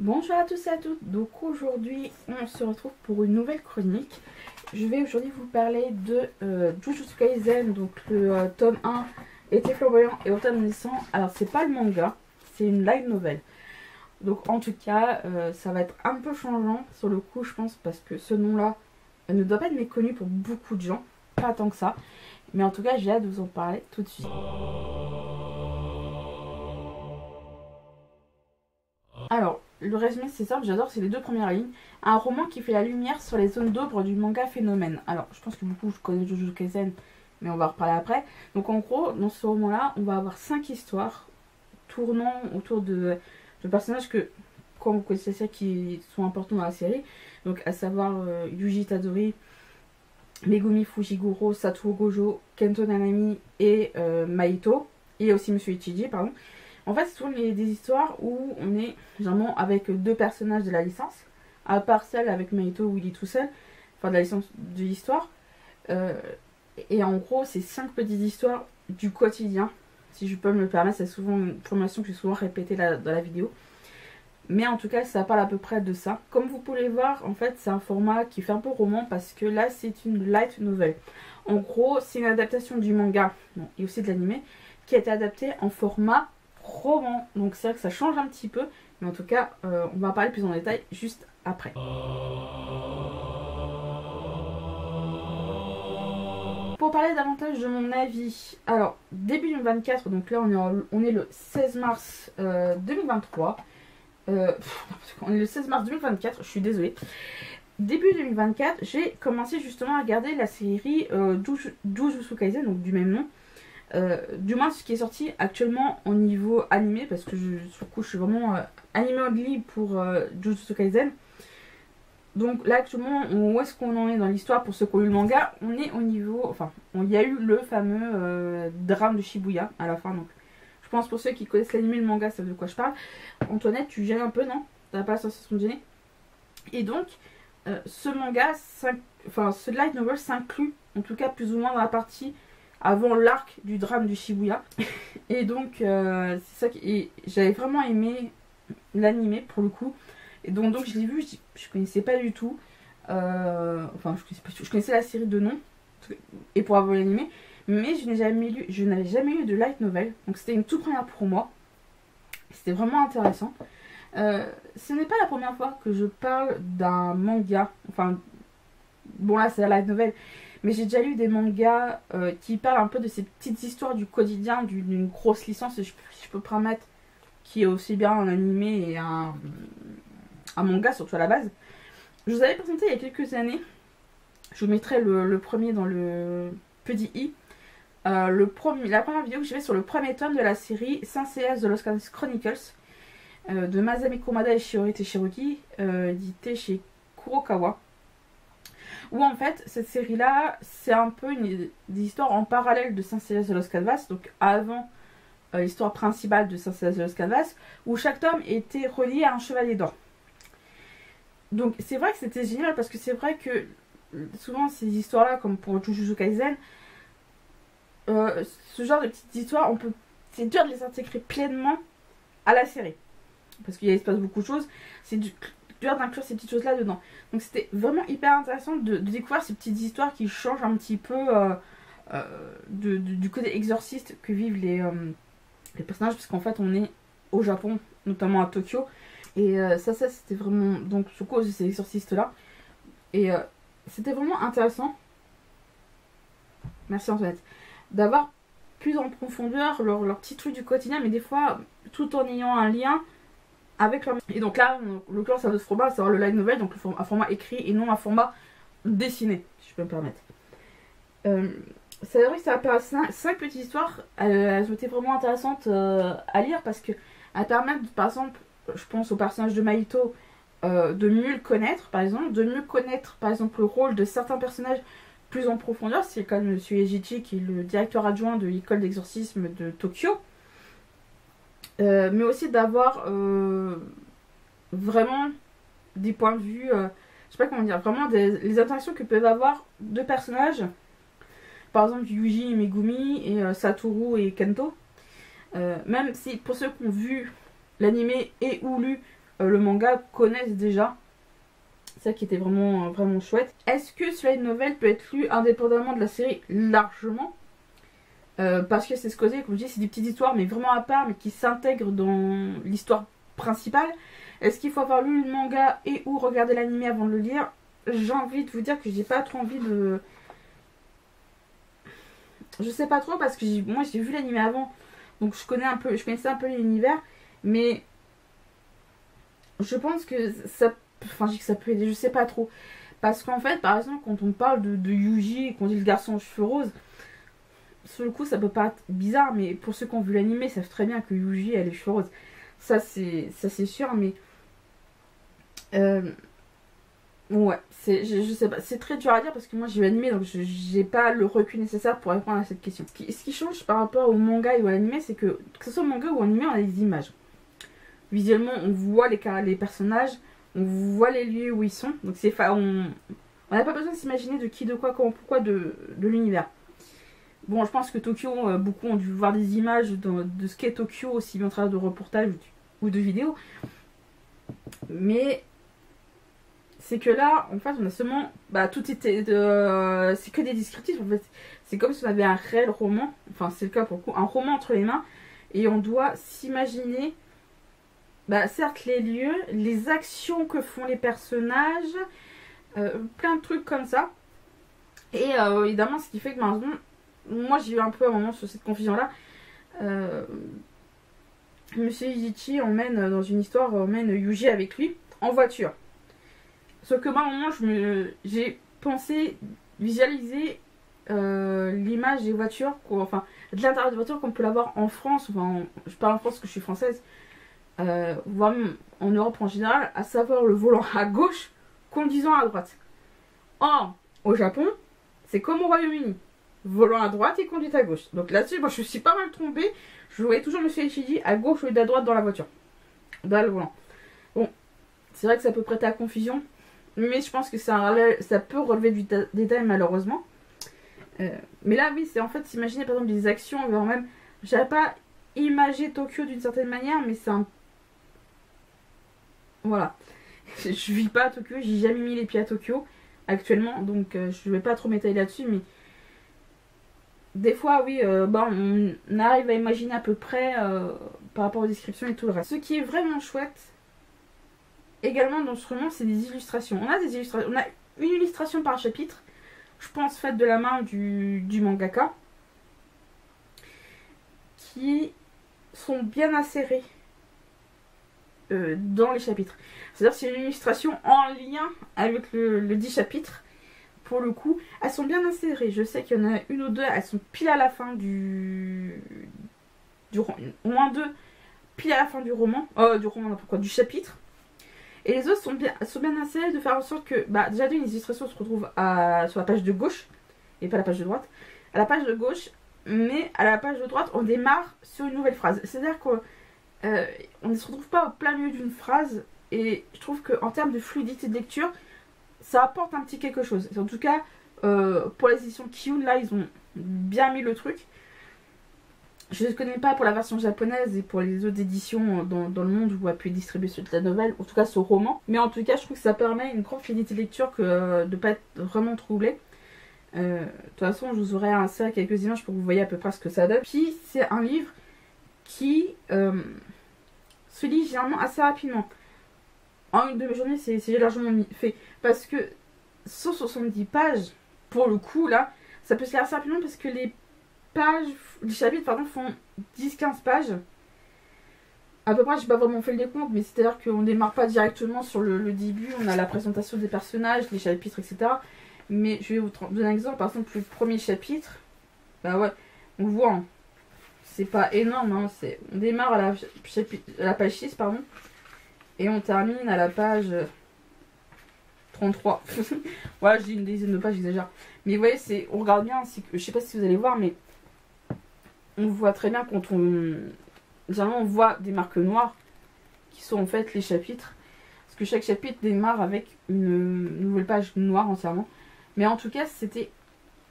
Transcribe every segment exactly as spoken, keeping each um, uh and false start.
Bonjour à tous et à toutes, donc aujourd'hui on se retrouve pour une nouvelle chronique. Je vais aujourd'hui vous parler de euh, Jujutsu Kaisen, donc le euh, tome un, Été flamboyant et automne naissant. Alors c'est pas le manga, c'est une light novel. Donc en tout cas euh, ça va être un peu changeant sur le coup je pense, parce que ce nom là euh, ne doit pas être méconnu pour beaucoup de gens, pas tant que ça. Mais en tout cas j'ai hâte de vous en parler tout de suite. Alors, le résumé c'est simple, j'adore, c'est les deux premières lignes. Un roman qui fait la lumière sur les zones d'ombre du manga phénomène. Alors, je pense que beaucoup je connais Jujutsu Kaisen, mais on va en reparler après. Donc en gros, dans ce roman-là, on va avoir cinq histoires tournant autour de, de personnages que, quand vous connaissez ça, qui sont importants dans la série. Donc à savoir euh, Yuji Itadori, Megumi Fujiguro, Satoru Gojo, Kento Nanami et euh, Maito. Et aussi Monsieur Ichiji, pardon. En fait, ce sont les, des histoires où on est généralement avec deux personnages de la licence, à part celle avec Maito où il est tout seul, enfin de la licence de l'histoire. Euh, et en gros, c'est cinq petites histoires du quotidien, si je peux me le permettre. C'est souvent une formation que j'ai souvent répétée là, dans la vidéo. Mais en tout cas, ça parle à peu près de ça. Comme vous pouvez voir, en fait, c'est un format qui fait un peu roman parce que là, c'est une light novel. En gros, c'est une adaptation du manga, bon, et aussi de l'anime, qui a été adaptée en format roman, donc c'est vrai que ça change un petit peu, mais en tout cas euh, on va en parler plus en détail juste après. Pour parler davantage de mon avis, alors début deux mille vingt-quatre, donc là on est, en, on est le seize mars euh, deux mille vingt-trois, euh, pff, on est le seize mars deux mille vingt-quatre, je suis désolée. Début deux mille vingt-quatre, j'ai commencé justement à regarder la série euh, Jujutsu Kaisen, donc du même nom. Euh, du moins ce qui est sorti actuellement au niveau animé, parce que je, sur le coup je suis vraiment euh, animé only pour euh, Jujutsu Kaisen. Donc là actuellement, où est-ce qu'on en est dans l'histoire pour ceux qui ont lu le manga? On est au niveau, enfin il y a eu le fameux euh, drame de Shibuya à la fin. Donc je pense pour ceux qui connaissent l'anime et le manga savent de quoi je parle. Antoinette, tu gères un peu, non? T'as pas la sensation de gêner? Et donc euh, ce manga, enfin ce light novel s'inclut en tout cas plus ou moins dans la partie avant l'arc du drame du Shibuya. Et donc euh, c'est ça qui, j'avais vraiment aimé l'animé pour le coup. Et donc, donc je l'ai vu, je, je connaissais pas du tout. Euh, enfin je connaissais, pas, je connaissais la série de nom et pour avoir l'animé, mais je n'ai jamais lu, je n'avais jamais lu de light novel. Donc c'était une toute première pour moi. C'était vraiment intéressant. Euh, ce n'est pas la première fois que je parle d'un manga. Enfin bon là c'est la light novel. Mais j'ai déjà lu des mangas euh, qui parlent un peu de ces petites histoires du quotidien, d'une grosse licence, si je, si je peux permettre, qui est aussi bien un animé et un, un manga, surtout à la base. Je vous avais présenté il y a quelques années, je vous mettrai le, le premier dans le petit i, euh, le premier, la première vidéo que j'ai fait sur le premier tome de la série Saint C S de Lost Chronicles, euh, de Masami Kurumada et Shiori Teshiroki, euh, édité chez Kurokawa. Où en fait cette série là c'est un peu une, des histoires en parallèle de Saint Céleste de Los Canvas, donc avant euh, l'histoire principale de Saint Céleste de Los Canvas, où chaque tome était relié à un chevalier d'or. Donc c'est vrai que c'était génial, parce que c'est vrai que souvent ces histoires là, comme pour Jujutsu Kaisen, euh, ce genre de petites histoires, on peut, c'est dur de les intégrer pleinement à la série, parce qu'il se passe beaucoup de choses, c'est du d'inclure ces petites choses là dedans. Donc c'était vraiment hyper intéressant de, de découvrir ces petites histoires qui changent un petit peu euh, euh, de, de, du côté exorciste que vivent les, euh, les personnages, parce qu'en fait on est au Japon, notamment à Tokyo, et euh, ça ça c'était vraiment, donc sur cause de ces exorcistes là, et euh, c'était vraiment intéressant, merci Antoinette, d'avoir plus en profondeur leur, leur petit truc du quotidien, mais des fois tout en ayant un lien avec leur... Et donc là, le l'occurrence, c'est un autre format, c'est le light novel, donc un format écrit et non un format dessiné, si je peux me permettre. Euh, c'est vrai que ça a cinq, cinq petites histoires, elles, elles ont été vraiment intéressantes euh, à lire, parce que elles permettent, par exemple, je pense au personnage de Maito, euh, de mieux le connaître, par exemple, de mieux connaître, par exemple, le rôle de certains personnages plus en profondeur. C'est comme M. Ejichi, qui est le directeur adjoint de l'école d'exorcisme de Tokyo. Euh, mais aussi d'avoir euh, vraiment des points de vue, euh, je sais pas comment dire, vraiment des, les interactions que peuvent avoir deux personnages, par exemple Yuji et Megumi et euh, Satoru et Kento, euh, même si pour ceux qui ont vu l'anime et ou lu euh, le manga connaissent déjà. C'est ça qui était vraiment, vraiment chouette. Est-ce que ce light novel peut être lu indépendamment de la série? Largement. Euh, parce que c'est ce côté, comme je dis, c'est des petites histoires, mais vraiment à part, mais qui s'intègrent dans l'histoire principale. Est-ce qu'il faut avoir lu le manga et ou regarder l'anime avant de le lire? J'ai envie de vous dire que j'ai pas trop envie de... Je sais pas trop parce que moi j'ai vu l'anime avant, donc je connais un peu, je connaissais un peu l'univers, mais je pense que ça, enfin je dis que ça peut aider, je sais pas trop, parce qu'en fait, par exemple, quand on parle de, de Yuji et qu'on dit le garçon aux cheveux roses, sur le coup ça peut paraître bizarre, mais pour ceux qui ont vu l'anime, savent très bien que Yuji a les cheveux roses, ça c'est, ça c'est sûr, mais euh, ouais, c'est, je, je sais pas, c'est très dur à dire parce que moi j'ai vu l'anime, donc je j'ai pas le recul nécessaire pour répondre à cette question. Ce qui, ce qui change par rapport au manga et à l'anime, c'est que, que ce soit au manga ou au anime, on a des images. Visuellement, on voit les, les personnages, on voit les lieux où ils sont, donc c'est on n'a pas besoin de s'imaginer de qui, de quoi, comment, pourquoi de, de l'univers. Bon, je pense que Tokyo, euh, beaucoup ont dû voir des images de, de ce qu'est Tokyo, aussi bien au travers de reportages ou, ou de vidéos, mais c'est que là, en fait, on a seulement, bah, tout était, euh, c'est que des descriptifs, en fait. C'est comme si on avait un réel roman, enfin, c'est le cas pour le coup, un roman entre les mains, et on doit s'imaginer, bah, certes, les lieux, les actions que font les personnages, euh, plein de trucs comme ça. Et euh, évidemment, ce qui fait que maintenant, moi, j'ai eu un peu un moment sur cette confusion-là. Euh, Monsieur Ichichi emmène dans une histoire, emmène Yuji avec lui en voiture. Sauf que moi, à un moment, je me, j'ai pensé visualiser euh, l'image des voitures, enfin, de l'intérieur des voitures qu'on peut l'avoir en France, enfin, je parle en France parce que je suis française, euh, voire même en Europe en général, à savoir le volant à gauche, conduisant à droite. Or, au Japon, c'est comme au Royaume-Uni, volant à droite et conduite à gauche. Donc là-dessus, moi, je suis pas mal trompée, je voyais toujours Monsieur Ichichi à gauche au lieu d'à droite dans la voiture, dans le volant. Bon, c'est vrai que ça peut prêter à confusion, mais je pense que ça, ça peut relever du détail malheureusement. Euh, mais là, oui, c'est en fait s'imaginer par exemple des actions, voire même, j'avais pas imagé Tokyo d'une certaine manière, mais c'est un. Voilà. Je vis pas à Tokyo, j'ai jamais mis les pieds à Tokyo actuellement, donc euh, je vais pas trop m'étaler là-dessus, mais des fois, oui, euh, bah, on arrive à imaginer à peu près euh, par rapport aux descriptions et tout le reste. Ce qui est vraiment chouette, également dans ce roman, c'est des illustrations. On a des illustrations, on a une illustration par chapitre, je pense faite de la main du, du mangaka, qui sont bien insérées euh, dans les chapitres. C'est-à-dire c'est une illustration en lien avec le, le dit chapitre. Pour le coup, elles sont bien insérées. Je sais qu'il y en a une ou deux, elles sont pile à la fin du, du au moins deux, pile à la fin du roman, euh, du roman, n'importe quoi, du chapitre. Et les autres sont bien, sont bien insérées de faire en sorte que, bah, déjà d'une, les illustrations se retrouvent à, sur la page de gauche, et pas la page de droite. À la page de gauche, mais à la page de droite, on démarre sur une nouvelle phrase. C'est-à-dire qu'on euh, ne se retrouve pas au plein milieu d'une phrase, et je trouve qu'en termes de fluidité de lecture, ça apporte un petit quelque chose. En tout cas, euh, pour les éditions Kiyun, là, ils ont bien mis le truc. Je ne connais pas pour la version japonaise et pour les autres éditions dans, dans le monde où a pu distribuer cette la nouvelle, en tout cas ce roman. Mais en tout cas, je trouve que ça permet une grande fluidité de lecture que euh, de ne pas être vraiment troublé. Euh, de toute façon, je vous aurai inséré quelques images pour que vous voyez à peu près ce que ça donne. Puis, c'est un livre qui euh, se lit généralement assez rapidement. En une demi-journée, c'est largement fait. Parce que sur soixante-dix pages, pour le coup, là, ça peut se lire assez rapidement parce que les pages, les chapitres, pardon, font dix quinze pages. À peu près, j'ai pas vraiment fait le décompte, mais c'est-à-dire qu'on démarre pas directement sur le, le début. On a la présentation des personnages, les chapitres, et cetera. Mais je vais vous donner un exemple. Par exemple, le premier chapitre, bah ouais, on le voit, hein. C'est pas énorme, hein. On démarre à la, à la page six, pardon. Et on termine à la page trente-trois. Voilà, je dis une dizaine de pages, j'exagère. Mais vous voyez, c'est, on regarde bien, que, je sais pas si vous allez voir, mais on voit très bien quand on... Généralement, on voit des marques noires qui sont en fait les chapitres. Parce que chaque chapitre démarre avec une nouvelle page noire entièrement. Mais en tout cas, c'était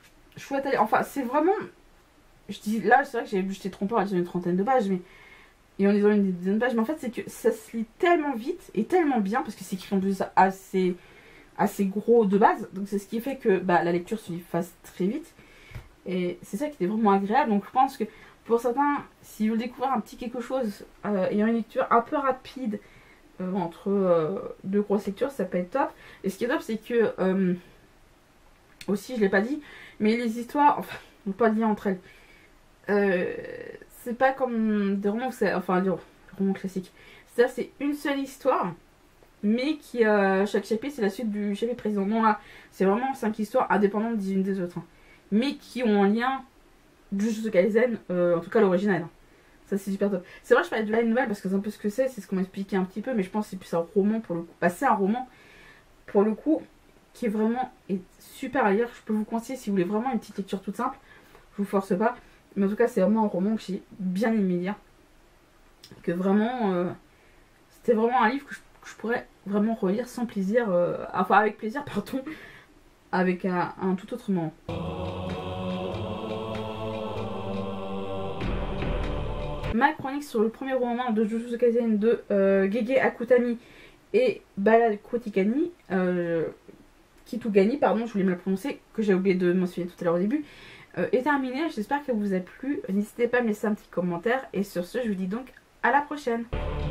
chouette à lire. Enfin, c'est vraiment... Je dis là, c'est vrai que j'étais trompé à dire une trentaine de pages, mais et en lisant une dizaine de pages, mais en fait c'est que ça se lit tellement vite et tellement bien, parce que c'est écrit en plus assez, assez gros de base, donc c'est ce qui fait que bah, la lecture se fasse très vite, et c'est ça qui était vraiment agréable. Donc je pense que pour certains, si vous découvrez un petit quelque chose euh, ayant une lecture un peu rapide, euh, entre euh, deux grosses lectures, ça peut être top. Et ce qui est top, c'est que euh, aussi, je l'ai pas dit, mais les histoires, enfin, n'ont pas de lien entre elles. Euh, c'est pas comme des romans, enfin, des romans classiques. C'est-à-dire, c'est une seule histoire, mais qui, euh, chaque chapitre, c'est la suite du chapitre précédent. Non, là, c'est vraiment cinq histoires indépendantes les unes des autres, hein, mais qui ont un lien du Jujutsu Kaisen, euh, en tout cas l'original. Ça, c'est super top. C'est vrai, je parlais de light novel parce que c'est un peu ce que c'est, c'est ce qu'on m'a expliqué un petit peu, mais je pense que c'est plus un roman pour le coup. Bah, c'est un roman pour le coup qui est vraiment est super à lire. Je peux vous conseiller si vous voulez vraiment une petite lecture toute simple. Je vous force pas, mais en tout cas, c'est vraiment un roman que j'ai bien aimé lire. Que vraiment, euh, c'était vraiment un livre que je, que je pourrais vraiment relire sans plaisir, euh, enfin avec plaisir, pardon, avec un, un tout autre moment. Ma chronique sur le premier roman de Jujutsu Kaisen de euh, Gege Akutami et Ballade Kotikani, euh, Kitugani, pardon, je voulais mal prononcer, que j'ai oublié de mentionner tout à l'heure au début, euh, est terminée. J'espère qu'elle vous a plu. N'hésitez pas à me laisser un petit commentaire. Et sur ce, je vous dis donc à la prochaine.